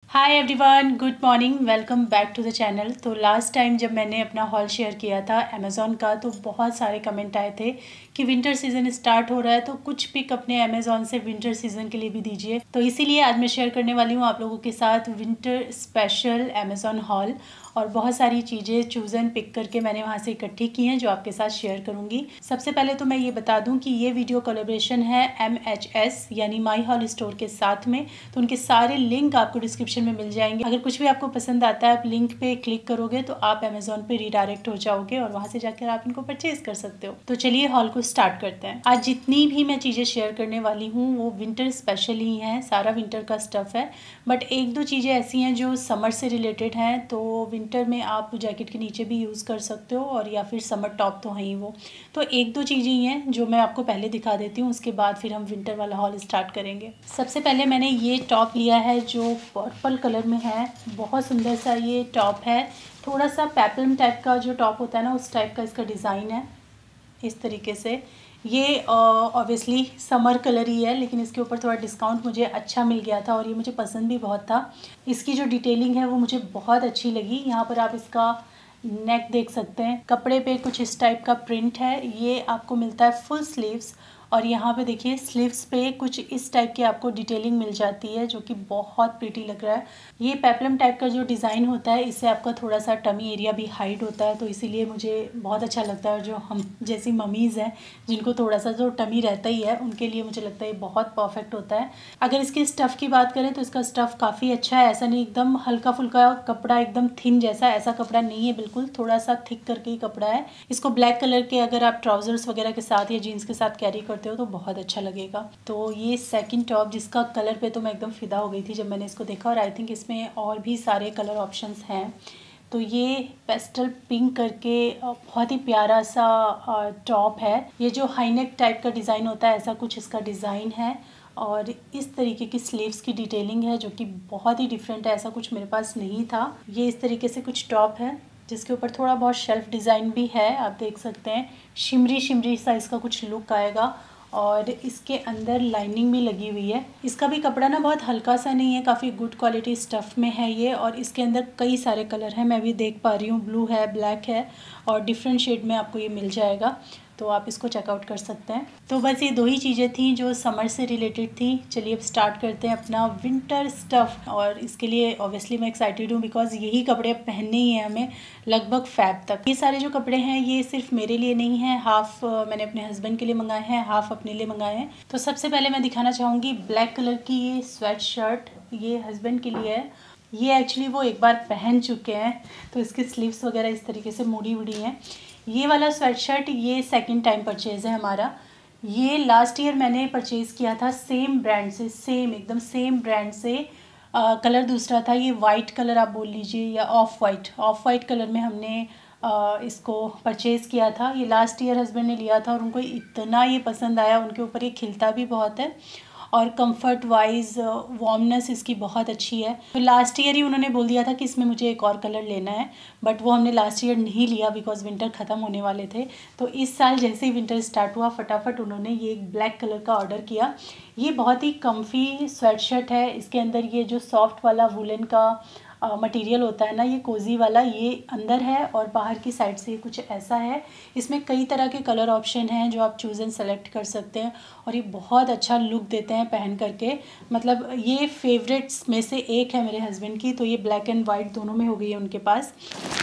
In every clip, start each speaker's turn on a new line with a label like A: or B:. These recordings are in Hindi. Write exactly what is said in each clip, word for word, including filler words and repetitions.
A: Hi everyone, good morning, welcome back to the channel. तो लास्ट टाइम जब मैंने अपना हॉल शेयर किया था अमेज़ॉन का, तो बहुत सारे कमेंट आए थे कि विंटर सीज़न स्टार्ट हो रहा है तो कुछ पिक अपने अमेज़ॉन से विंटर सीज़न के लिए भी दीजिए। तो इसीलिए आज मैं शेयर करने वाली हूँ आप लोगों के साथ विंटर स्पेशल अमेज़ॉन हॉल, और बहुत सारी चीज़ें चूज़ एंड पिक करके मैंने वहाँ से इकट्ठी की हैं जो आपके साथ शेयर करूँगी। सबसे पहले तो मैं ये बता दूँ कि ये वीडियो कोलैबोरेशन है एम एच एस यानी माई हॉल स्टोर के साथ में, तो उनके सारे लिंक आपको डिस्क्रिप्शन में मिल जाएंगे। अगर कुछ भी आपको पसंद आता है, आप लिंक पे क्लिक करोगे तो आप अमेज़ॉन पे रिडायरेक्ट हो जाओगे और वहाँ से जाकर आप इनको परचेज कर सकते हो। तो चलिए हॉल को स्टार्ट करते हैं। आज जितनी भी मैं चीज़ें शेयर करने वाली हूँ वो विंटर स्पेशल ही हैं, सारा विंटर का स्टफ़ है, बट एक दो चीज़ें ऐसी हैं जो समर से रिलेटेड हैं। तो विंटर में आप जैकेट के नीचे भी यूज़ कर सकते हो, और या फिर समर टॉप तो हैं ही वो। तो एक दो चीज़ें ही हैं जो मैं आपको पहले दिखा देती हूँ, उसके बाद फिर हम विंटर वाला हॉल स्टार्ट करेंगे। सबसे पहले मैंने ये टॉप लिया है जो पर्पल कलर में है। बहुत सुंदर सा ये टॉप है, थोड़ा सा पेप्लम टाइप का जो टॉप होता है ना, उस टाइप का इसका डिज़ाइन है। इस तरीके से ये ऑब्वियसली समर कलर ही है, लेकिन इसके ऊपर थोड़ा डिस्काउंट मुझे अच्छा मिल गया था और ये मुझे पसंद भी बहुत था। इसकी जो डिटेलिंग है वो मुझे बहुत अच्छी लगी। यहाँ पर आप इसका नेक देख सकते हैं, कपड़े पे कुछ इस टाइप का प्रिंट है। ये आपको मिलता है फुल स्लीव्स, और यहाँ पे देखिए स्लीव्स पे कुछ इस टाइप की आपको डिटेलिंग मिल जाती है जो कि बहुत प्रीटी लग रहा है। ये पेप्लम टाइप का जो डिज़ाइन होता है, इससे आपका थोड़ा सा टमी एरिया भी हाइड होता है, तो इसीलिए मुझे बहुत अच्छा लगता है। जो हम जैसी ममीज़ हैं जिनको थोड़ा सा जो टमी रहता ही है, उनके लिए मुझे लगता है ये बहुत परफेक्ट होता है। अगर इसके स्टफ़ की बात करें तो इसका स्टफ़ काफ़ी अच्छा है, ऐसा नहीं एकदम हल्का फुल्का कपड़ा, एकदम थिन जैसा ऐसा कपड़ा नहीं है, बिल्कुल थोड़ा सा थिक करके ही कपड़ा है। इसको ब्लैक कलर के अगर आप ट्राउजर्स वगैरह के साथ या जीन्स के साथ कैरी करते हो तो बहुत अच्छा लगेगा। तो ये सेकंड टॉप, जिसका कलर पे तो मैं एकदम फिदा हो गई थी जब मैंने इसको देखा, और आई थिंक इसमें और भी सारे कलर ऑप्शंस हैं। तो ये पेस्टल पिंक करके बहुत ही प्यारा सा टॉप है। ये जो हाई नेक टाइप का डिज़ाइन होता है, ऐसा कुछ इसका डिज़ाइन है, और इस तरीके की स्लीव्स की डिटेलिंग है जो कि बहुत ही डिफरेंट है, ऐसा कुछ मेरे पास नहीं था। ये इस तरीके से कुछ टॉप है जिसके ऊपर थोड़ा बहुत शेल्फ डिज़ाइन भी है, आप देख सकते हैं। शिमरी शिमरी सा इसका कुछ लुक आएगा, और इसके अंदर लाइनिंग भी लगी हुई है। इसका भी कपड़ा ना बहुत हल्का सा नहीं है, काफ़ी गुड क्वालिटी स्टफ़ में है ये, और इसके अंदर कई सारे कलर हैं, मैं भी देख पा रही हूँ। ब्लू है, ब्लैक है, और डिफरेंट शेड में आपको ये मिल जाएगा, तो आप इसको चेकआउट कर सकते हैं। तो बस ये दो ही चीज़ें थी जो समर से रिलेटेड थी। चलिए अब स्टार्ट करते हैं अपना विंटर स्टफ़, और इसके लिए ऑब्वियसली मैं एक्साइटेड हूँ बिकॉज यही कपड़े पहनने ही हैं हमें लगभग फैब तक। ये सारे जो कपड़े हैं ये सिर्फ मेरे लिए नहीं है, हाफ मैंने अपने हस्बैंड के लिए मंगाए हैं, हाफ अपने लिए मंगाए हैं। तो सबसे पहले मैं दिखाना चाहूँगी ब्लैक कलर की ये स्वेट शर्ट, ये हस्बैंड के लिए है। ये एक्चुअली वो एक बार पहन चुके हैं, तो इसकी स्लीव्स वगैरह इस तरीके से मुड़ी उड़ी हैं। ये वाला स्वेट शर्ट ये सेकंड टाइम परचेज़ है हमारा। ये लास्ट ईयर मैंने परचेज़ किया था सेम ब्रांड से, सेम एकदम सेम ब्रांड से। आ, कलर दूसरा था, ये वाइट कलर आप बोल लीजिए या off white, off white colour में हमने आ, इसको परचेज़ किया था। ये लास्ट ईयर हस्बैंड ने लिया था और उनको इतना ये पसंद आया, उनके ऊपर ये खिलता भी बहुत है, और कंफर्ट वाइज वार्मनेस इसकी बहुत अच्छी है। तो लास्ट ईयर ही उन्होंने बोल दिया था कि इसमें मुझे एक और कलर लेना है, बट वो हमने लास्ट ईयर नहीं लिया बिकॉज विंटर ख़त्म होने वाले थे। तो इस साल जैसे ही विंटर स्टार्ट हुआ, फटाफट उन्होंने ये एक ब्लैक कलर का ऑर्डर किया। ये बहुत ही कम्फी स्वेट शर्ट है। इसके अंदर ये जो सॉफ्ट वाला वुलन का मटेरियल होता है ना, ये कोजी वाला, ये अंदर है, और बाहर की साइड से कुछ ऐसा है। इसमें कई तरह के कलर ऑप्शन हैं जो आप चूज़ एंड सेलेक्ट कर सकते हैं, और ये बहुत अच्छा लुक देते हैं पहन करके। मतलब ये फेवरेट्स में से एक है मेरे हस्बैंड की, तो ये ब्लैक एंड वाइट दोनों में हो गई है उनके पास।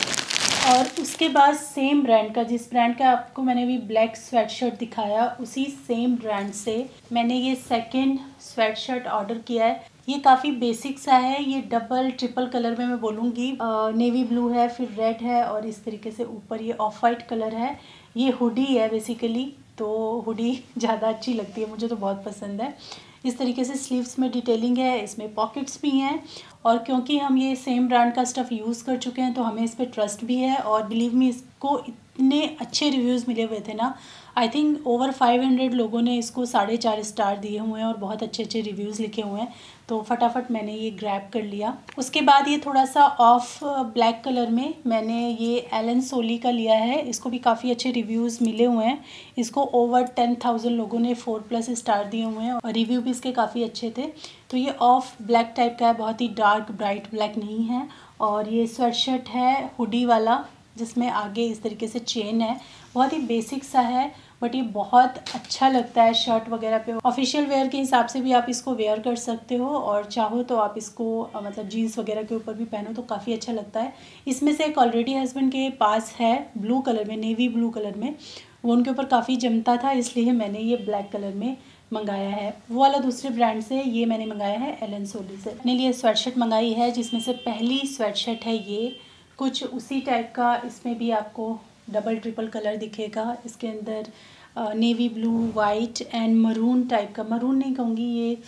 A: और उसके बाद सेम ब्रांड का, जिस ब्रांड का आपको मैंने भी ब्लैक स्वेट शर्ट दिखाया, उसी सेम ब्रांड से मैंने ये सेकंड स्वेट शर्ट ऑर्डर किया है। ये काफ़ी बेसिक सा है, ये डबल ट्रिपल कलर में मैं बोलूँगी। नेवी ब्लू है, फिर रेड है, और इस तरीके से ऊपर ये ऑफ वाइट कलर है। ये हुडी है बेसिकली, तो हुडी ज़्यादा अच्छी लगती है, मुझे तो बहुत पसंद है। इस तरीके से स्लीव्स में डिटेलिंग है, इसमें पॉकेट्स भी हैं, और क्योंकि हम ये सेम ब्रांड का स्टफ़ यूज़ कर चुके हैं तो हमें इस पर ट्रस्ट भी है। और बिलीव मी, इसको इतने अच्छे रिव्यूज़ मिले हुए थे ना, I think over five hundred लोगों ने इसको साढ़े चार स्टार दिए हुए हैं और बहुत अच्छे अच्छे रिव्यूज़ लिखे हुए हैं, तो फटाफट मैंने ये ग्रैब कर लिया। उसके बाद ये थोड़ा सा ऑफ ब्लैक कलर में मैंने ये एलन सोली का लिया है। इसको भी काफ़ी अच्छे रिव्यूज़ मिले हुए हैं। इसको ओवर टेन थाउजेंड लोगों ने फोर प्लस स्टार दिए हुए हैं और रिव्यू भी इसके काफ़ी अच्छे थे। तो ये ऑफ ब्लैक टाइप का है, बहुत ही डार्क ब्राइट ब्लैक नहीं है। और ये स्वेटशर्ट है हुडी वाला, जिसमें आगे इस तरीके से चेन है। बहुत ही बेसिक सा है, बट ये बहुत अच्छा लगता है शर्ट वगैरह पे। ऑफिशियल वेयर के हिसाब से भी आप इसको वेयर कर सकते हो और चाहो तो आप इसको मतलब जीन्स वगैरह के ऊपर भी पहनो तो काफ़ी अच्छा लगता है। इसमें से एक ऑलरेडी हस्बैंड के पास है ब्लू कलर में, नेवी ब्लू कलर में, वो उनके ऊपर काफ़ी जमता था, इसलिए मैंने ये ब्लैक कलर में मंगाया है। वो वाला दूसरे ब्रांड से, ये मैंने मंगाया है एलन सोली से। अपने लिए स्वेटशर्ट मंगाई है, जिसमें से पहली स्वेटशर्ट है ये, कुछ उसी टाइप का। इसमें भी आपको डबल ट्रिपल कलर दिखेगा। इसके अंदर navy blue, white and maroon type का, मरून नहीं कहूँगी, ये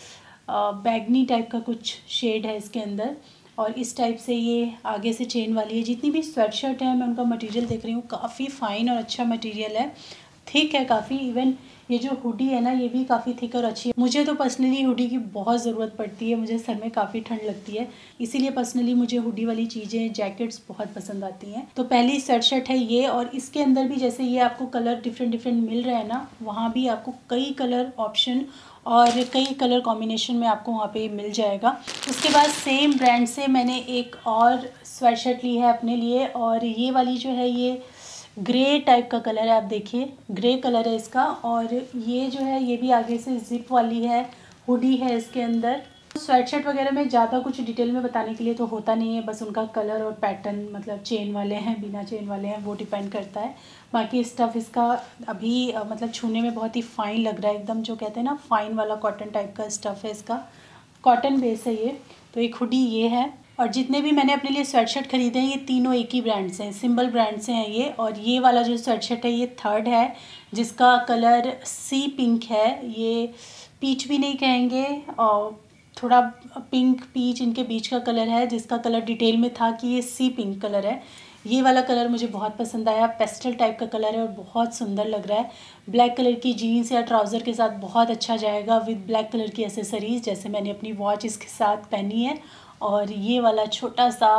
A: बैगनी टाइप का कुछ शेड है इसके अंदर। और इस टाइप से ये आगे से चेन वाली है। जितनी भी स्वेटशर्ट है मैं उनका मटेरियल देख रही हूँ, काफ़ी फ़ाइन और अच्छा मटेरियल है, थिक है काफ़ी। इवन ये जो हुडी है ना, ये भी काफ़ी थिक और अच्छी है। मुझे तो पर्सनली हुडी की बहुत ज़रूरत पड़ती है, मुझे सर में काफ़ी ठंड लगती है, इसीलिए पर्सनली मुझे हुडी वाली चीज़ें, जैकेट्स बहुत पसंद आती हैं। तो पहली स्वेटशर्ट है ये, और इसके अंदर भी जैसे ये आपको कलर डिफरेंट डिफरेंट मिल रहा है ना, वहाँ भी आपको कई कलर ऑप्शन और कई कलर कॉम्बिनेशन में आपको वहाँ पे मिल जाएगा। उसके बाद सेम ब्रांड से मैंने एक और स्वेटशर्ट ली है अपने लिए, और ये वाली जो है ये ग्रे टाइप का कलर है, आप देखिए ग्रे कलर है इसका। और ये जो है ये भी आगे से जिप वाली है, हुडी है इसके अंदर। स्वेटशर्ट वगैरह में ज़्यादा कुछ डिटेल में बताने के लिए तो होता नहीं है, बस उनका कलर और पैटर्न, मतलब चेन वाले हैं बिना चेन वाले हैं वो डिपेंड करता है। बाकी स्टफ़ इसका अभी मतलब छूने में बहुत ही फ़ाइन लग रहा है, एकदम जो कहते हैं ना फ़ाइन वाला कॉटन टाइप का स्टफ़ है इसका, कॉटन बेस है ये। तो एक हुडी ये है, और जितने भी मैंने अपने लिए स्वेटशर्ट खरीदे हैं ये तीनों एक ही ब्रांड से हैं, सिंबल ब्रांड से हैं ये। और ये वाला जो स्वेटशर्ट है ये थर्ड है, जिसका कलर सी पिंक है। ये पीच भी नहीं कहेंगे, और थोड़ा पिंक पीच इनके बीच का कलर है, जिसका कलर डिटेल में था कि ये सी पिंक कलर है। ये वाला कलर मुझे बहुत पसंद आया, पेस्टल टाइप का कलर है और बहुत सुंदर लग रहा है। ब्लैक कलर की जीन्स या ट्राउज़र के साथ बहुत अच्छा जाएगा, विद ब्लैक कलर की एसेसरीज़, जैसे मैंने अपनी वॉच इसके साथ पहनी है। और ये वाला छोटा सा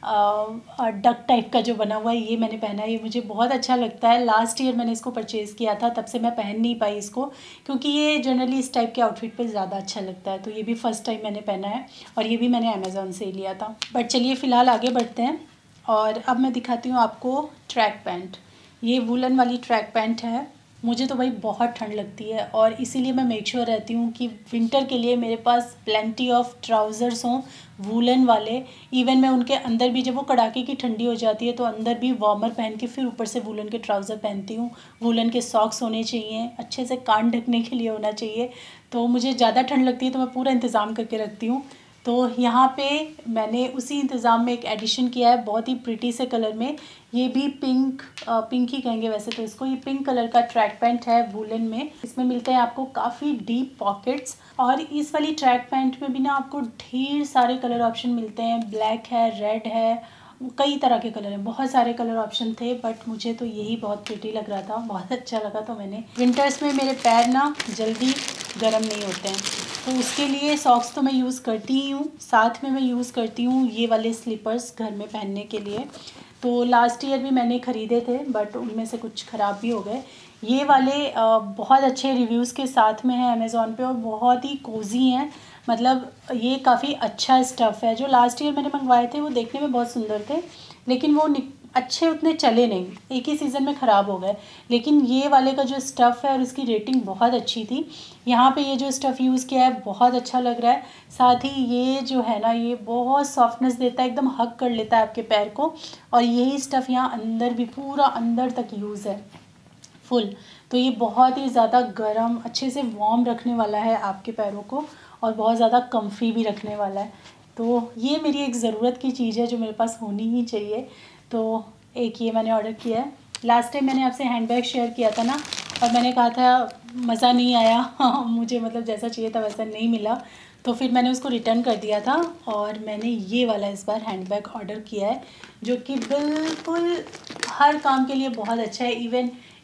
A: डक टाइप का जो बना हुआ है ये मैंने पहना है, ये मुझे बहुत अच्छा लगता है। लास्ट ईयर मैंने इसको परचेज़ किया था, तब से मैं पहन नहीं पाई इसको, क्योंकि ये जनरली इस टाइप के आउटफिट पे ज़्यादा अच्छा लगता है। तो ये भी फ़र्स्ट टाइम मैंने पहना है, और ये भी मैंने अमेज़ॉन से ही लिया था। बट चलिए फ़िलहाल आगे बढ़ते हैं, और अब मैं दिखाती हूँ आपको ट्रैक पैंट। ये वूलन वाली ट्रैक पैंट है। मुझे तो भाई बहुत ठंड लगती है, और इसीलिए मैं मेक श्योर रहती हूँ कि विंटर के लिए मेरे पास प्लेंटी ऑफ ट्राउज़र्स हों वूलन वाले। इवन मैं उनके अंदर भी, जब वो कड़ाके की ठंडी हो जाती है तो अंदर भी वार्मर पहन के फिर ऊपर से वूलन के ट्राउज़र पहनती हूँ। वूलन के सॉक्स होने चाहिए, अच्छे से कान ढकने के लिए होना चाहिए। तो मुझे ज़्यादा ठंड लगती है तो मैं पूरा इंतज़ाम करके रखती हूँ। तो यहाँ पे मैंने उसी इंतज़ाम में एक एडिशन किया है, बहुत ही प्रिटी से कलर में। ये भी पिंक पिंक ही कहेंगे वैसे तो इसको। ये पिंक कलर का ट्रैक पैंट है वूलन में। इसमें मिलते हैं आपको काफ़ी डीप पॉकेट्स, और इस वाली ट्रैक पैंट में भी ना आपको ढेर सारे कलर ऑप्शन मिलते हैं। ब्लैक है, रेड है, कई तरह के कलर हैं, बहुत सारे कलर ऑप्शन थे, बट मुझे तो यही बहुत प्रिटी लग रहा था, बहुत अच्छा लगा। तो मैंने, विंटर्स में मेरे पैर ना जल्दी गर्म नहीं होते हैं, तो उसके लिए सॉक्स तो मैं यूज़ करती ही हूँ, साथ में मैं यूज़ करती हूँ ये वाले स्लीपर्स घर में पहनने के लिए। तो लास्ट ईयर भी मैंने ख़रीदे थे, बट उनमें से कुछ ख़राब भी हो गए। ये वाले बहुत अच्छे रिव्यूज़ के साथ में है अमेज़ॉन पे, और बहुत ही कोज़ी हैं। मतलब ये काफ़ी अच्छा स्टफ़ है। जो लास्ट ईयर मैंने मंगवाए थे वो देखने में बहुत सुंदर थे, लेकिन वो अच्छे उतने चले नहीं, एक ही सीज़न में ख़राब हो गए। लेकिन ये वाले का जो स्टफ़ है और इसकी रेटिंग बहुत अच्छी थी। यहाँ पे ये जो स्टफ़ यूज़ किया है बहुत अच्छा लग रहा है। साथ ही ये जो है ना, ये बहुत सॉफ्टनेस देता है, एकदम हग कर लेता है आपके पैर को। और यही स्टफ़ यहाँ अंदर भी पूरा अंदर तक यूज़ है फुल। तो ये बहुत ही ज़्यादा गर्म, अच्छे से वार्म रखने वाला है आपके पैरों को, और बहुत ज़्यादा कम्फी भी रखने वाला है। तो ये मेरी एक ज़रूरत की चीज़ है जो मेरे पास होनी ही चाहिए। तो एक ये मैंने ऑर्डर किया है। लास्ट टाइम मैंने आपसे हैंडबैग शेयर किया था ना, और मैंने कहा था मज़ा नहीं आया मुझे, मतलब जैसा चाहिए था वैसा नहीं मिला, तो फिर मैंने उसको रिटर्न कर दिया था। और मैंने ये वाला इस बार हैंडबैग ऑर्डर किया है, जो कि बिल्कुल हर काम के लिए बहुत अच्छा है। इवन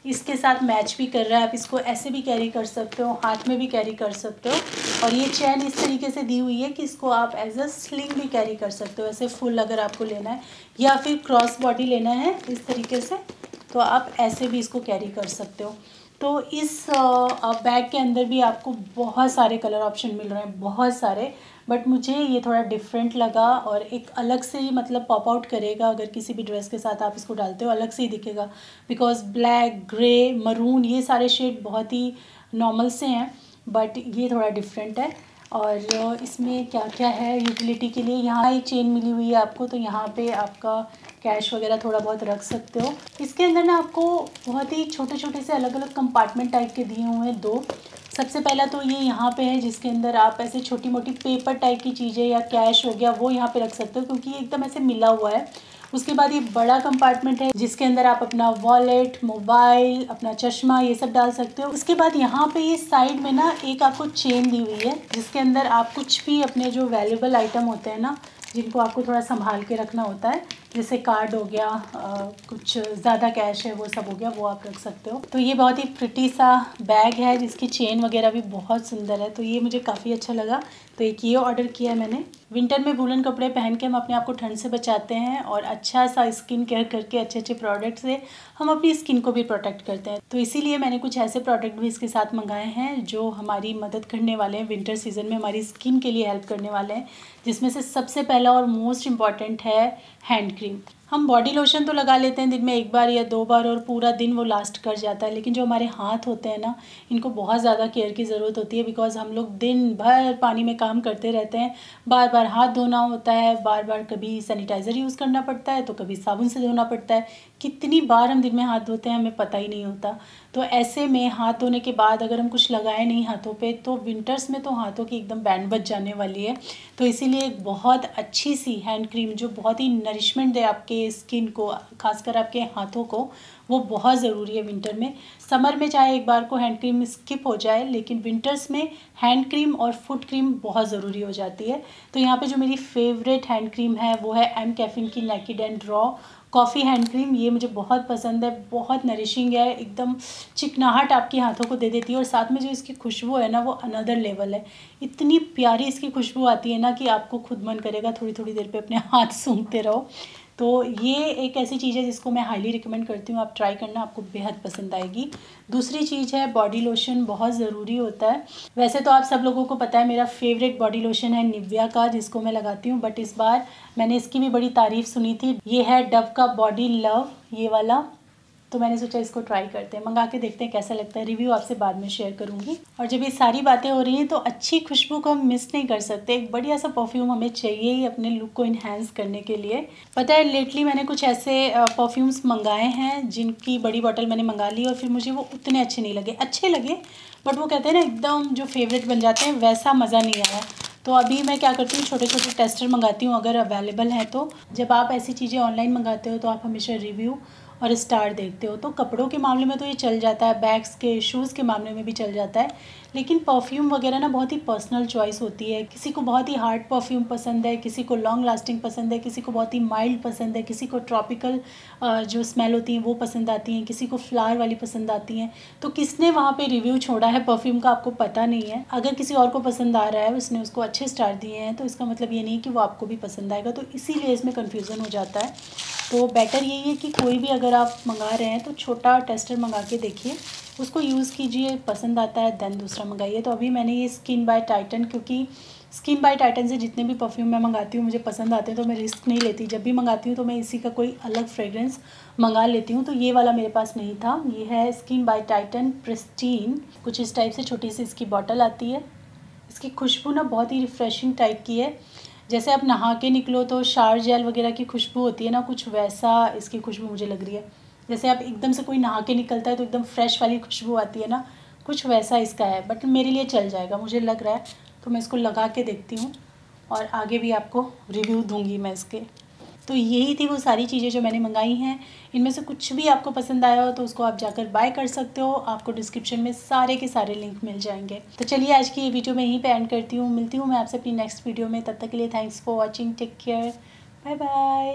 A: इसके साथ मैच भी कर रहा है। आप इसको ऐसे भी कैरी कर सकते हो, हाथ में भी कैरी कर सकते हो। और ये चैन इस तरीके से दी हुई है कि इसको आप एज अ स्लिंग भी कैरी कर सकते हो। ऐसे फुल अगर आपको लेना है या फिर क्रॉस बॉडी लेना है इस तरीके से, तो आप ऐसे भी इसको कैरी कर सकते हो। तो इस बैग के अंदर भी आपको बहुत सारे कलर ऑप्शन मिल रहे हैं, बहुत सारे। बट मुझे ये थोड़ा डिफरेंट लगा और एक अलग से ही मतलब पॉप आउट करेगा। अगर किसी भी ड्रेस के साथ आप इसको डालते हो अलग से ही दिखेगा, बिकॉज ब्लैक, ग्रे, मरून ये सारे शेड बहुत ही नॉर्मल से हैं, बट ये थोड़ा डिफरेंट है। और इसमें क्या क्या है यूटिलिटी के लिए, यहाँ एक चेन मिली हुई है आपको, तो यहाँ पे आपका कैश वगैरह थोड़ा बहुत रख सकते हो। इसके अंदर ना आपको बहुत ही छोटे छोटे से अलग अलग कंपार्टमेंट टाइप के दिए हुए हैं दो। सबसे पहला तो ये यहाँ पे है जिसके अंदर आप ऐसे छोटी मोटी पेपर टाइप की चीज़ें या कैश हो गया वो यहाँ पे रख सकते हो, क्योंकि ये एकदम ऐसे मिला हुआ है। उसके बाद ये बड़ा कंपार्टमेंट है जिसके अंदर आप अपना वॉलेट, मोबाइल, अपना चश्मा ये सब डाल सकते हो। उसके बाद यहाँ पे ये साइड में ना एक आपको चेन दी हुई है जिसके अंदर आप कुछ भी अपने जो वैल्यूएबल आइटम होते हैं ना, जिनको आपको थोड़ा संभाल के रखना होता है, जैसे कार्ड हो गया, आ, कुछ ज़्यादा कैश है वो सब हो गया, वो आप रख सकते हो। तो ये बहुत ही प्रिटी सा बैग है जिसकी चेन वगैरह भी बहुत सुंदर है, तो ये मुझे काफ़ी अच्छा लगा। तो एक ये ऑर्डर किया है मैंने। विंटर में वूलन कपड़े पहन के हम अपने आप को ठंड से बचाते हैं और अच्छा सा स्किन केयर करके अच्छे अच्छे प्रोडक्ट से हम अपनी स्किन को भी प्रोटेक्ट करते हैं। तो इसीलिए मैंने कुछ ऐसे प्रोडक्ट भी इसके साथ मंगाए हैं जो हमारी मदद करने वाले हैं, विंटर सीजन में हमारी स्किन के लिए हेल्प करने वाले हैं। जिसमें से सबसे पहला और मोस्ट इम्पॉर्टेंट है हैंड क्रीम। हम बॉडी लोशन तो लगा लेते हैं दिन में एक बार या दो बार और पूरा दिन वो लास्ट कर जाता है, लेकिन जो हमारे हाथ होते हैं ना, इनको बहुत ज़्यादा केयर की ज़रूरत होती है। बिकॉज हम लोग दिन भर पानी में काम करते रहते हैं, बार बार हाथ धोना होता है, बार बार कभी सैनिटाइज़र यूज़ करना पड़ता है तो कभी साबुन से धोना पड़ता है। कितनी बार हम दिन में हाथ धोते हैं हमें पता ही नहीं होता। तो ऐसे में हाथ धोने के बाद अगर हम कुछ लगाए नहीं हाथों पे, तो विंटर्स में तो हाथों की एकदम बैंड बज जाने वाली है। तो इसीलिए एक बहुत अच्छी सी हैंड क्रीम जो बहुत ही नरिशमेंट दे आपके स्किन को, खासकर आपके हाथों को, वो बहुत ज़रूरी है विंटर में। समर में चाहे एक बार को हैंड क्रीम स्किप हो जाए, लेकिन विंटर्स में हैंड क्रीम और फुट क्रीम बहुत ज़रूरी हो जाती है। तो यहाँ पे जो मेरी फेवरेट हैंड क्रीम है वो है एम कैफिन की naked and raw coffee hand cream. ये मुझे बहुत पसंद है, बहुत नरिशिंग है, एकदम चिकनाहट आपके हाथों को दे देती है। और साथ में जो इसकी खुशबू है ना, वो अनदर लेवल है। इतनी प्यारी इसकी खुशबू आती है ना कि आपको खुद मन करेगा थोड़ी थोड़ी देर पे अपने हाथ सूंघते रहो। तो ये एक ऐसी चीज़ है जिसको मैं हाईली रिकमेंड करती हूँ, आप ट्राई करना, आपको बेहद पसंद आएगी। दूसरी चीज़ है बॉडी लोशन, बहुत ज़रूरी होता है। वैसे तो आप सब लोगों को पता है मेरा फेवरेट बॉडी लोशन है निविया का, जिसको मैं लगाती हूँ, बट इस बार मैंने इसकी भी बड़ी तारीफ़ सुनी थी। ये है डव का बॉडी लव, ये वाला। तो मैंने सोचा इसको ट्राई करते हैं, मंगा के देखते हैं कैसा लगता है। रिव्यू आपसे बाद में शेयर करूंगी। और जब ये सारी बातें हो रही हैं तो अच्छी खुशबू को हम मिस नहीं कर सकते। एक बढ़िया सा परफ्यूम हमें चाहिए ही अपने लुक को इन्हेंस करने के लिए। पता है लेटली मैंने कुछ ऐसे परफ्यूम्स मंगाए हैं जिनकी बड़ी बॉटल मैंने मंगा ली और फिर मुझे वो उतने अच्छे नहीं लगे। अच्छे लगे बट वो कहते हैं ना एकदम जो फेवरेट बन जाते हैं, वैसा मज़ा नहीं आया। तो अभी मैं क्या करती हूँ, छोटे छोटे टेस्टर मंगाती हूँ अगर अवेलेबल हैं तो। जब आप ऐसी चीज़ें ऑनलाइन मंगाते हो तो आप हमेशा रिव्यू और स्टार देखते हो। तो कपड़ों के मामले में तो ये चल जाता है, बैग्स के, शूज़ के मामले में भी चल जाता है, लेकिन परफ्यूम वगैरह ना बहुत ही पर्सनल चॉइस होती है। किसी को बहुत ही हार्ड परफ्यूम पसंद है, किसी को लॉन्ग लास्टिंग पसंद है, किसी को बहुत ही माइल्ड पसंद है, किसी को ट्रॉपिकल जो स्मेल होती हैं वो पसंद आती हैं, किसी को फ्लावर वाली पसंद आती हैं। तो किसने वहाँ पे रिव्यू छोड़ा है परफ्यूम का आपको पता नहीं है। अगर किसी और को पसंद आ रहा है, उसने उसको अच्छे स्टार दिए हैं, तो इसका मतलब ये नहीं कि वो आपको भी पसंद आएगा। तो इसीलिए इसमें कन्फ्यूज़न हो जाता है। तो बेटर यही है कि कोई भी अगर आप मंगा रहे हैं तो छोटा टेस्टर मंगा के देखिए, उसको यूज़ कीजिए, पसंद आता है देन दूसरा मंगाइए। तो अभी मैंने ये स्किन बाय टाइटन, क्योंकि स्किन बाय टाइटन से जितने भी परफ्यूम मैं मंगाती हूँ मुझे पसंद आते हैं, तो मैं रिस्क नहीं लेती। जब भी मंगाती हूँ तो मैं इसी का कोई अलग फ्रेग्रेंस मंगा लेती हूँ। तो ये वाला मेरे पास नहीं था। ये है स्किन बाय टाइटन प्रिस्टीन, कुछ इस टाइप से छोटी सी इसकी बॉटल आती है। इसकी खुशबू ना बहुत ही रिफ़्रेशिंग टाइप की है। जैसे आप नहा के निकलो तो शावर जेल वगैरह की खुशबू होती है ना, कुछ वैसा इसकी खुशबू मुझे लग रही है। जैसे आप एकदम से कोई नहा के निकलता है तो एकदम फ्रेश वाली खुशबू आती है ना, कुछ वैसा इसका है। बट मेरे लिए चल जाएगा मुझे लग रहा है, तो मैं इसको लगा के देखती हूँ और आगे भी आपको रिव्यू दूँगी मैं इसके। तो यही थी वो सारी चीज़ें जो मैंने मंगाई हैं। इनमें से कुछ भी आपको पसंद आया हो तो उसको आप जाकर बाय कर सकते हो। आपको डिस्क्रिप्शन में सारे के सारे लिंक मिल जाएंगे। तो चलिए आज की ये वीडियो मैं यहीं पे एंड करती हूँ। मिलती हूँ मैं आपसे अपनी नेक्स्ट वीडियो में। तब तक के लिए thanks for watching, take care, bye bye.